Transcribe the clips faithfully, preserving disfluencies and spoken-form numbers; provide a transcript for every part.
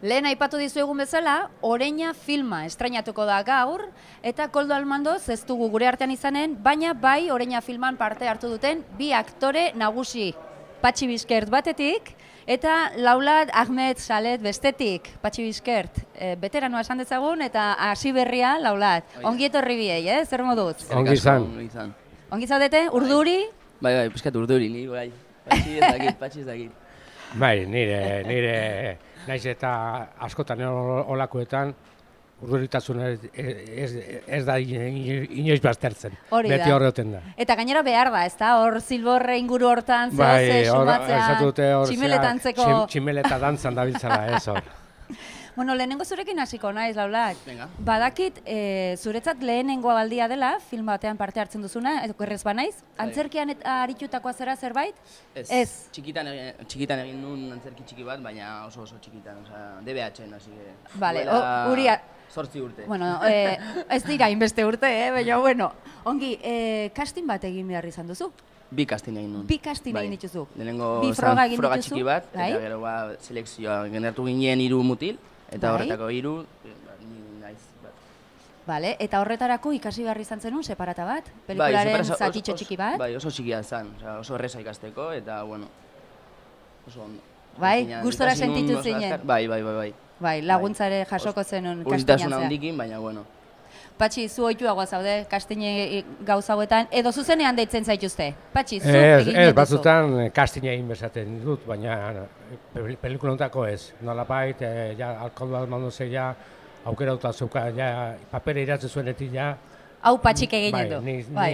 Lehen aipatu dizuegun bezala, Oreña filma estrainatuko da gaur, eta Koldo Almandoz ez dugu gure artean izanen, baina bai Oreña filman parte hartu duten bi aktore nagusi. Patxi Bizkert batetik, eta Laulat Ahmed Salet bestetik. Patxi Bizkert, e, veteranoa esan dezagun, eta hasi berria Laulat. Ongi etorri biei, eh? Zer moduz? Ongi izan. Ongi zaudete, urduri? Bai, bai, piskat urduri, ni bai. Patxi ez dakit, patxi ez dakit. Bai, nire, nire, naiz eta askotan olakoetan, urduritasun ez da inoiz baztertzen. Beti horreoten da. Eta gainera behar da, ez da? Hor zilborre inguru hortan, zehaz, sumatzea, tximeletantzeko... Tximeleta dantzan dabiltzala, ez hor. Bueno, lehenengo zurekin hasiko naiz, Laulat. Venga. Badakit, zuretzat lehenengo aldia dela, film batean parte hartzen duzuna, errez banaiz. Antzerkian aritutakoa zera zerbait? Ez. Txikitan egin nuen antzerki txiki bat, baina oso oso txikitan, oza, D B H-en, hasi que... Vale, huri... Zortzi urte. Bueno, ez dira inbeste urte, eh? Baina, bueno, ongi, casting bat egin behar izan duzu? Bi casting egin nuen. Bi casting egin dituzu? Lehenengo froga txiki bat, eta gero selekzioa generatu ginen hiru mutil, eta horretako hiru, naiz bat. Bale, eta horretarako ikasi behar izan zenun, separata bat? Pelikularen zatitxo txiki bat? Bai, oso txikia zen, oso erreza ikasteko, eta, bueno, oso ondo. Bai, gustora sentitu zinen? Bai, bai, bai, bai. Bai, laguntzare jasoko zenun kastinean zea. Urritasuna handikin, baina, bueno. Patxi, zu oituagoa zaude, kastine gauzauetan, edo zuzenean deitzen zaituzte? Patxi, zu egin duzu? Ez, batzutan kastine egin bezaten dut, baina pelikulontako ez. Nolapait, ja, Koldo Almandoze, ja, aukera dut azuka, ja, papere iratzen zuenetik, ja... Hau Patxik egin du. Bai,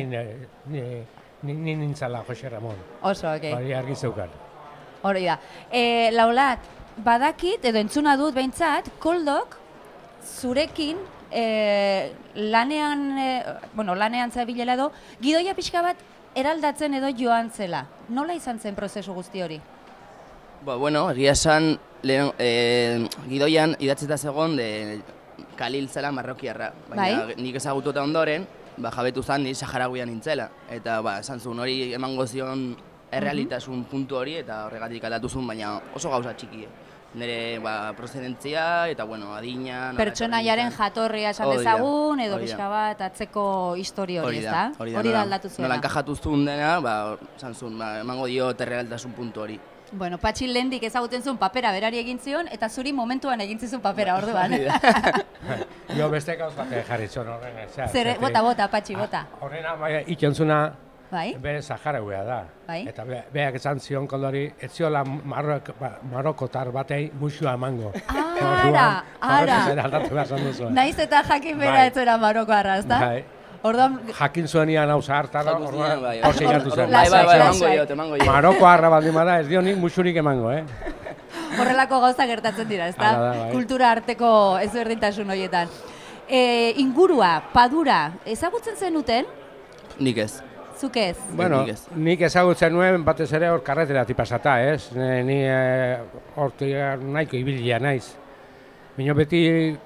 ni nintzala, Jose Ramon. Oso, okei. Hori argi zeukan. Hori da. Laulat, badakit, edo entzuna dut behintzat, Koldok zurekin lanean, bueno, lanean zabilela edo, gidoia pixka bat eraldatzen edo joan zela. Nola izan zen prozesu guzti hori? Bueno, egia esan, gidoian idatzeta zegoen Kalil zela marrokiarra. Baina nik ezagututa ondoren, jabetu zan ni saharaguian nintzela. Eta esan zuen hori emango zion errealitasun puntu hori eta horregatik aldatu zuen, baina oso gauza txiki. Nire prozedentzia eta adina... Pertsonaiaren jatorria esan dezagun, edo pixka bat atzeko histori hori, ez da? Hori da aldatu zuela. Nola enkajatu zuen dena, esan zuen, emango dio errealitasun puntu hori. Bueno, Patxi lehendik ezaguten zuen papera berari egin zion, eta zuri momentuan egin zizun papera, orduan. Jo beste gauz bat jarri zuen horren. Zer, bota, bota, Patxi, bota. Horrena, ikontzuna, bere Saharaua da. Eta beak esan zion Koldori, ez ziola marokotar batei musua emango. Ara, ara. Naiz eta jakin bera ez zera marokoarra, ez da? Jakin zuenian hau zahartara, hor zeigartu zen. Bai, bai, bai, emango jo, emango jo. Maroko harra baldin bada, ez dio nik musurik emango, eh? Horrelako gauza gertatzen dira, ez da? Kultura arteko ezberdintasun horietan. Ingurua, padura, ezagutzen zenuten? Nik ez. Zuk ez? Bueno, nik ezagutzen nuen batez ere hor karreteratik pasata, ez? Ni hortik nahiko ibilia naiz. Bino beti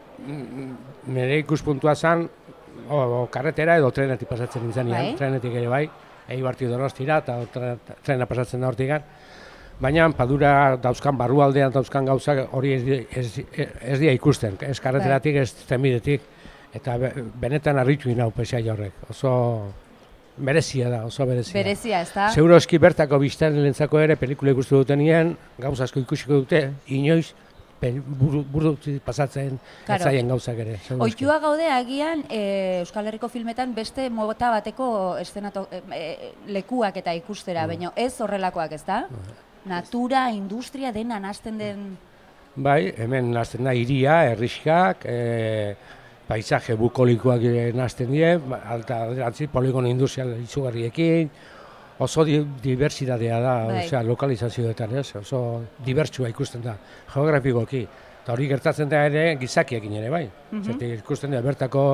nire ikuspuntua zen, o karretera edo trenetik pasatzen nintzen, trenetik ere bai, Eibartik Donostira eta trena pasatzen da hortik. Baina padura dauzkan, barrualdean dauzkan gauzak hori ez dira ikusten, ez karreteratik, ez zenbidetik, eta benetan harritu inau pesai horrek, oso berezia da, oso berezia. Berezia, ez da? Seguroski bertako biztan lentzako ere pelikula ikustu dutenien, gauza asko ikusiko dute, inoiz, burutik pasatzen etzaien gauzak ere. Oitua gaude agian Euskal Herriko filmetan beste mota bateko lekuak eta ikustera, baina ez horrelakoak, ez da? Natura, industria, dena nazten den... Bai, hemen nazten da hiria, herrixkak, paisaje bukolikoak nazten die, alta poligono industrial izugarriekin, oso diversitatea da, osea, lokalizazioetan, ez? Oso dibertsua ikusten da, geografikoki. Eta hori gertatzen da ere gizakiekin ere, bai. Zertik ikusten da bertako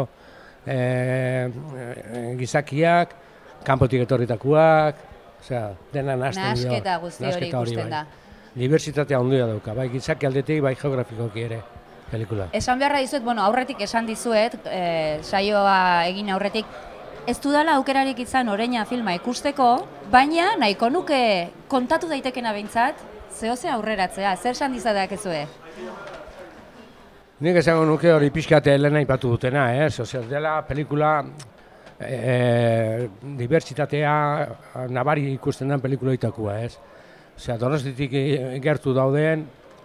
gizakiak, kanpotik etorritakoak, osea, dena nazten dio. Nasketa guzti hori ikusten da. Diversitatea ondia dauka, bai gizaki aldetik, bai geografikoki ere. Pelikula. Esan beharra dizuet, bueno, aurretik esan dizuet, saioa egin aurretik, ez dudala aukerarik izan Oreña filma ikusteko, baina nahiko nuke kontatu daitekena behintzat, zehose aurreratzea, zer esan dizadak ezue? Nik esango nuke hori pixkate lehena ipatu dutena, ez? Osea, dela pelikula e, dibertsitatea nabari ikusten den pelikuloitakua, ez? Osea, Donostitik gertu dauden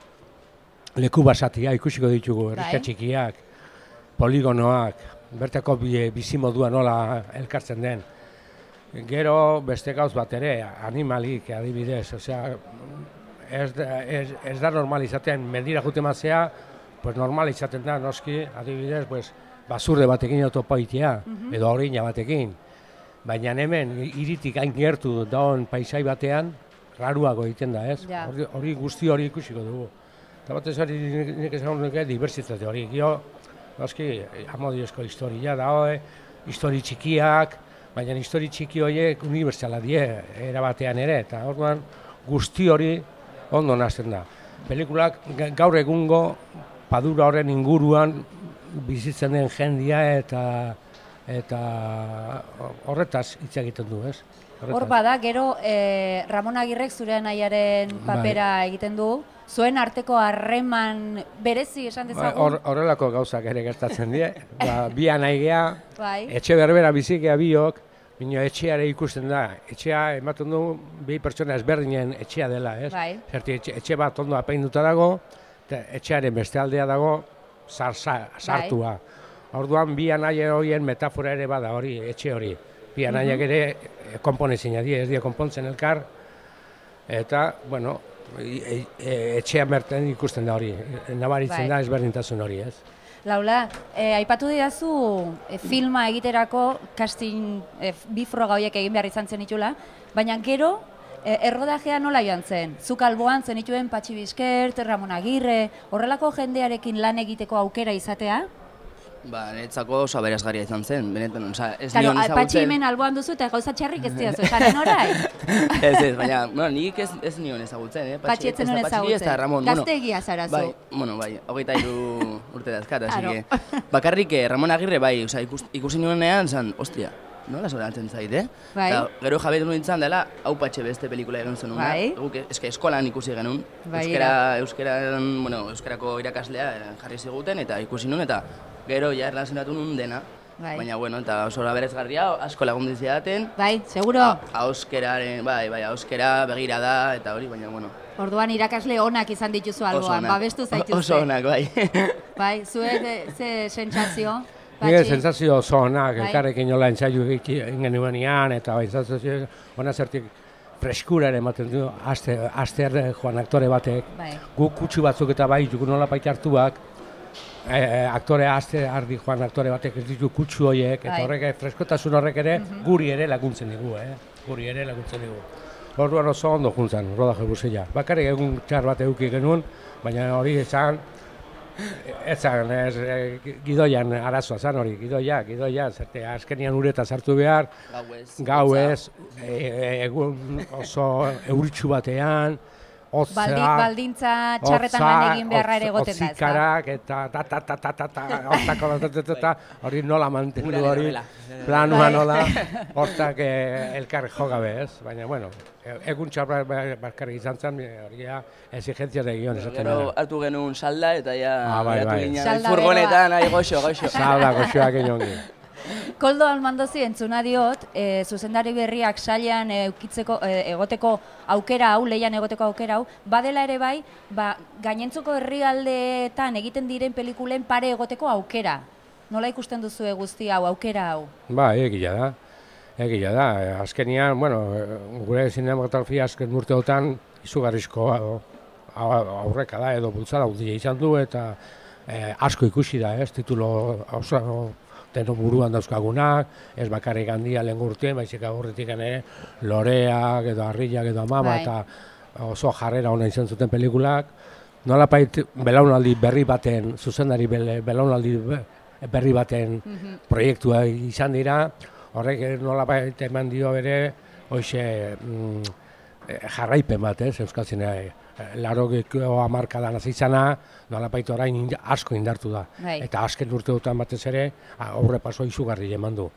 leku basatia ikusiko ditugu, herrika txikiak, poligonoak, bertako bizimodua nola elkartzen den. Gero beste gauz bat ere, animalik adibidez, osea, ez, ez, ez da normal izaten, mendira jute mazea, pues normal izaten da, noski, adibidez, pues, basurde batekin autopoitea, mm-hmm. edo orina batekin. Baina hemen, iritik hain gertu daun paisai batean, raruago egiten da, ez? Ja. Hori, hori guzti hori ikusiko dugu. Eta batez hori nik esan nuke dibertsitate hori. Gio, noski, amodiozko historia da, hoe, histori txikiak, baina histori txiki horiek unibertsala die, erabatean ere, eta orduan guzti hori ondo nazten da. Pelikulak gaur egungo padura horren inguruan bizitzen den jendia eta eta horretaz hitz egiten du, ez? Hor bada, gero eh, Ramon Agirrek zure anaiaren papera bai. egiten du, zuen arteko harreman berezi esan dezagun? Horrelako gauzak ere gertatzen die, ba, bi anaigea, bai. Etxe berbera bizikea biok, bino etxeare ikusten da, etxea ematen du bi pertsona ezberdinen etxea dela, ez? Bai. Zerti, etxe, etxe bat ondo apainduta dago, etxearen beste aldea dago sartua. Bai. Orduan bi anaia horien metafora ere bada hori, etxe hori. Bi anaiak ere konponezina die, ez die konpontzen elkar. Eta, bueno, e, e, etxean berten ikusten da hori, nabaritzen bai. Da ezberdintasun hori, ez? Laula, eh, aipatu didazu eh, filma egiterako casting eh, bi froga horiek egin behar izan zen itula, baina gero eh, errodajea nola joan zen? Zuk alboan zen ituen Patxi Bizkert, Ramon Agirre, horrelako jendearekin lan egiteko aukera izatea? Ba, netzako oso aberasgarria izan zen, benetan, oza, ez claro, nion ezagutzen... Patxi hemen alboan duzu eta gauza txarrik ez diazu, esaren orai? Ez ez, baina, bueno, nik ez, ez nion ezagutzen, eh? Patxi etzen nion ezagutzen, gazte egia zara zu. Bai, bueno, bai, hogeita hiru urte dazkat, así que... Bakarrik, eh, Ramon Agirre, bai, oza, ikus, ikusi nuenean, zan, ostia, nola zoratzen zait, eh? Bai. Ta, gero jabetu nintzen dela, hau Patxe beste pelikula egin zenuna. Bai. Guk, eske, eskolan ikusi genuen. Bai, euskera, euskera, bueno, euskarako irakaslea jarri ziguten, eta ikusi nuen, eta gero ja erlazionatu nun dena. Bai. Baina, bueno, eta oso berezgarria, asko lagundu zidaten. Bai, seguro. Auskeraren, bai, bai, auskera begira da, eta hori, baina, bueno. Orduan irakasle onak izan dituzu alboan, babestu zaituzte. Oso onak, bai. Bai, zuek ze sentsazio? Nire sentsazio oso onak, elkarrekin nola entzaiu egin genuenean, eta bai, sentsazio ona zertik freskura ere ematen du, aster joan aktore batek, guk kutsu batzuk eta bai, juku nola baita hartuak, aktore aste ardi joan aktore batek ez ditu kutsu horiek, eta horrek freskotasun horrek ere guri ere laguntzen digu, guri ere laguntzen digu. Orduan oso ondo juntzen, rodaje guztia. Bakarrik egun txar bat eduki genuen, baina hori esan, ez zan, gidoian arazoa zan hori, gidoia, gidoia, zerte azkenian ureta sartu behar, gauez, egun oso euritxu batean, Otza, baldintza txarretan lan egin beharra ere egoten da. Otzikarak eta ta ta ta ta ta ta hortako ta hori nola mantendu hori planua nola hortak elkar jogabe, ez? Baina, bueno, egun txar bakarrik izan zen, hori exigentzia de guion esaten da. Gero hartu genuen salda eta ja geratu ginen furgonetan, ahi goxo, goxo. Salda, goxoak inongi. Koldo Almandozi entzuna diot, e, zuzendari berriak sailean eukitzeko, e, egoteko aukera hau, leian egoteko aukera hau, badela ere bai, ba, gainentzoko herrialdeetan egiten diren pelikulen pare egoteko aukera. Nola ikusten duzu guzti hau, aukera hau? Ba, egia da, egia da. Azkenian, bueno, gure zinematografia azken urteotan izugarrizko aurreka da, edo bultzada handia izan du, eta e, asko ikusi da, ez, titulo oso deno buruan dauzkagunak, ez bakarrik handia lehen urtean, baizik aurretik ere loreak edo harriak edo amama, bai. Eta oso jarrera ona izan zuten pelikulak. Nolapait belaunaldi berri baten, zuzendari belaunaldi berri baten mm-hmm. proiektua izan dira, horrek nolapait eman dio bere, hoxe mm, jarraipen bat, ez, Euskal Zinea. Larogeko hamarkadan hasi izana, nolapait orain asko indartu da. Bai. Eta azken urteotan batez ere, aurre paso izugarri eman du.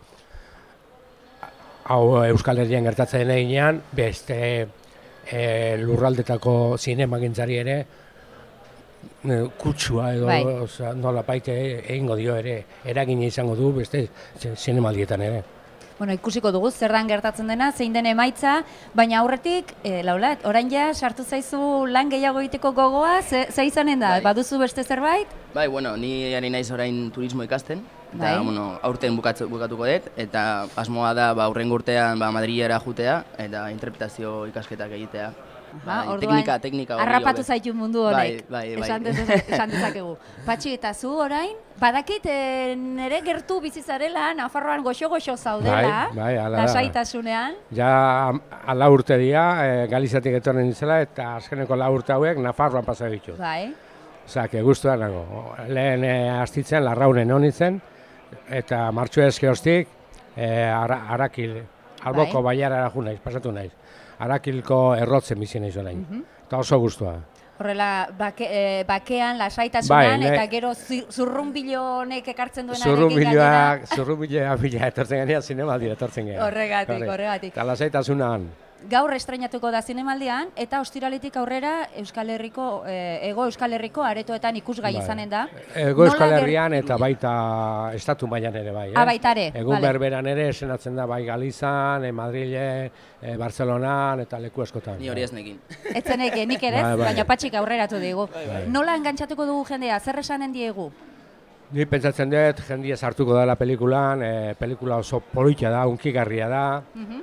Hau Euskal Herrian gertatzen eginean, beste e, lurraldetako zinemagintzari ere, kutsua edo Bai. osea, nola baite egingo dio ere, eragina izango du beste zinemaldietan ere. Bueno, ikusiko dugu zer dan gertatzen dena, zein den emaitza, baina aurretik, e, Laulat, orain ja sartu zaizu lan gehiago egiteko gogoa, ze, ze izanen da, Bai. baduzu beste zerbait? Bai, bueno, ni ari naiz orain turismo ikasten, eta Bai. bueno, aurten bukatzu, bukatuko dut, eta asmoa da ba, aurrengo urtean ba, Madrilera jutea, eta interpretazio ikasketak egitea. Aha, Bai, orduan, teknika, teknika hori harrapatu hobe. zaitu mundu honek. Bai, bai, bai. Esan, dez- esan dezakegu. Patxi, eta zu orain, badakit eh, nere gertu bizizarela, Nafarroan goxo-goxo zaudela, Bai, bai, hala da. lasaitasunean. Ja ala urte dira, e, Galiziatik etorren nintzela, eta azkeneko lau urte hauek Nafarroan pasa ditu. Bai, Osea, que guztua nago. Lehen e, astitzen, Larraunen hon nintzen, eta martxu eske hostik, e, ara, Arakil, alboko Bai. baiarara ju naiz, pasatu naiz. Arakilko errotzen bizi naiz orain. Eta oso guztua. horrela bake, eh, bakean, lasaitasunean, Bai, ne- eta gero zi- zurrunbilo honek ekartzen duenarekin Zurrunbiloak, zurrunbiloak bila etortzen ganean zinemaldira etortzen gara. Horregatik, horregatik. Eta lasaitasunan. Gaur estreinatuko da zinemaldian, eta ostiraletik aurrera Euskal Herriko, eh, Ego Euskal Herriko aretoetan ikusgai Bai. izanen da. Ego Euskal Nola ger- Herrian eta baita estatu mailan ere bai. Eh? Ah, baita ere, Egun vale. berberan ere esenatzen da bai Galizan, e, Madrile, e, Barcelonan eta leku askotan. Ni hori ez nekin. Etzenek nik ere, Bai, bai. baina Patxik aurreratu digu. Nola engantzatuko dugu jendea, zer esanen diegu? Ni pentsatzen dut, jendia sartuko dela pelikulan, e, pelikula oso polita da, unkigarria da.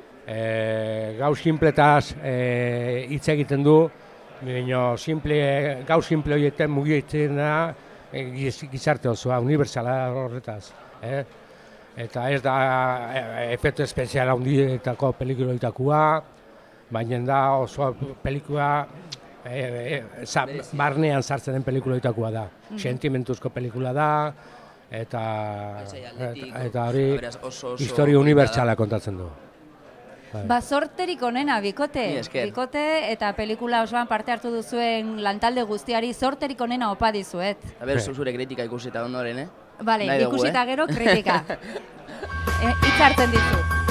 E, gau simpletaz e, hitz egiten du, baina simple, gau simple horietan mugitzen da e, giz- gizarte osoa, unibertsala horretaz. Eh? Eta ez da e, efektu espeziala handietako pelikuloitakoa, baina da oso pelikula e, e, za, barnean sartzen den pelikuloitakoa da. Sentimentuzko pelikula da, eta, eta, eta hori Beraz, oso, oso historia polita unibertsala kontatzen du. Ba, sorterik onena, bikote. Mila esker. Bikote eta pelikula osoan parte hartu duzuen lantalde guztiari sorterik onena opa dizuet. A ber, zu zure kritika ikusita ondoren, eh? Bale, Nahi dugu, ikusita eh? gero kritika. E, hitz hartzen dizut.